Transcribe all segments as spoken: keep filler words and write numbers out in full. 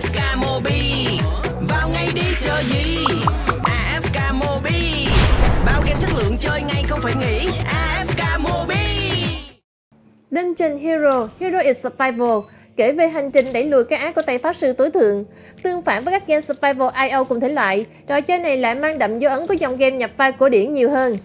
ép ca Mobi. Vào ngay đi chờ gì? a ép ca Mobi. Bao game chất lượng chơi ngay không phải nghĩ. a ép ca Mobi. Dungeon Hero, Hero is Survival kể về hành trình đẩy lùi cái ác của tay pháp sư tối thượng. Tương phản với các game Survival i o cùng thể loại, trò chơi này lại mang đậm dấu ấn của dòng game nhập vai cổ điển nhiều hơn.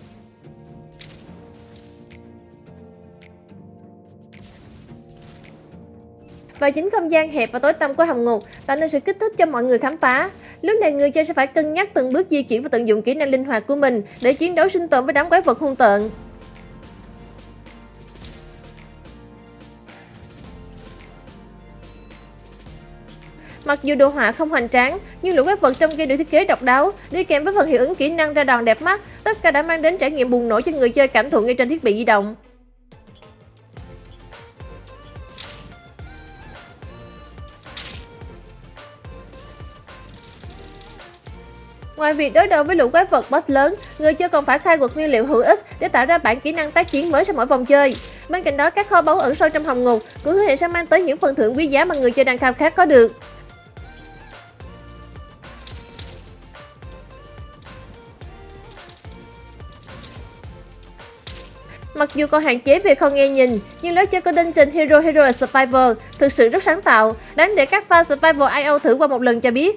Và chính không gian hẹp và tối tăm của hầm ngục tạo nên sự kích thích cho mọi người khám phá. Lúc này người chơi sẽ phải cân nhắc từng bước di chuyển và tận dụng kỹ năng linh hoạt của mình để chiến đấu sinh tồn với đám quái vật hung tợn. Mặc dù đồ họa không hoành tráng, nhưng lũ quái vật trong game được thiết kế độc đáo, đi kèm với phần hiệu ứng kỹ năng ra đòn đẹp mắt, tất cả đã mang đến trải nghiệm bùng nổ cho người chơi cảm thụ ngay trên thiết bị di động. Ngoài việc đối đầu với lũ quái vật boss lớn, người chơi còn phải khai quật nguyên liệu hữu ích để tạo ra bản kỹ năng tác chiến mới sau mỗi vòng chơi. Bên cạnh đó, các kho báu ẩn sâu trong hầm ngục cũng hứa hẹn sẽ mang tới những phần thưởng quý giá mà người chơi đang khao khát có được. Mặc dù còn hạn chế về kho nghe nhìn, nhưng lối chơi của Dungeon Hero Hero Survival thực sự rất sáng tạo, đáng để các fan Survival i o thử qua một lần cho biết.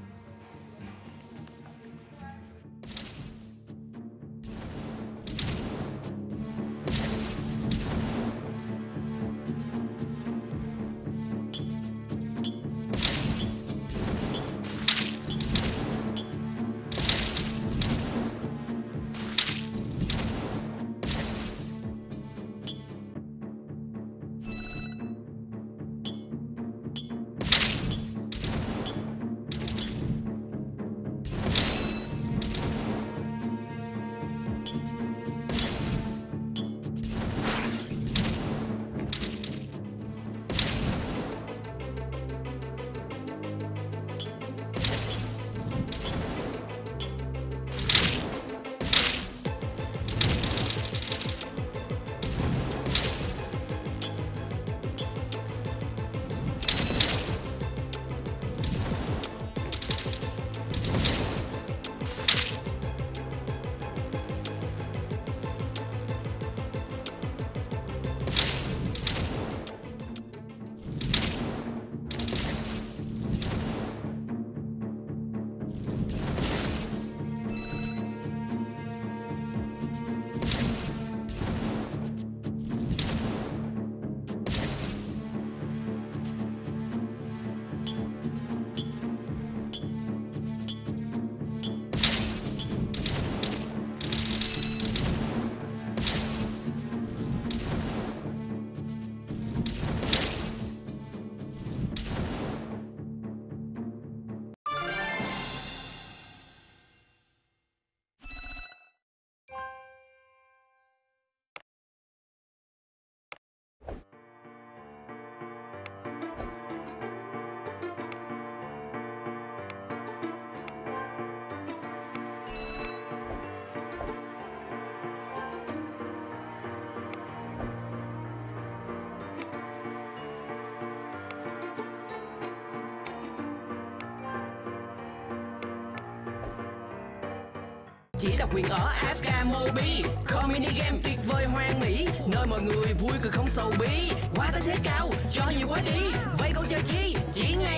Chỉ độc quyền ở a ép ca Mobi, kho mini game tuyệt vời hoang mỹ, nơi mọi người vui cười không sầu bí. Qua tới thế cao, cho nhiều quá đi, vây câu chơi chi, chỉ ngay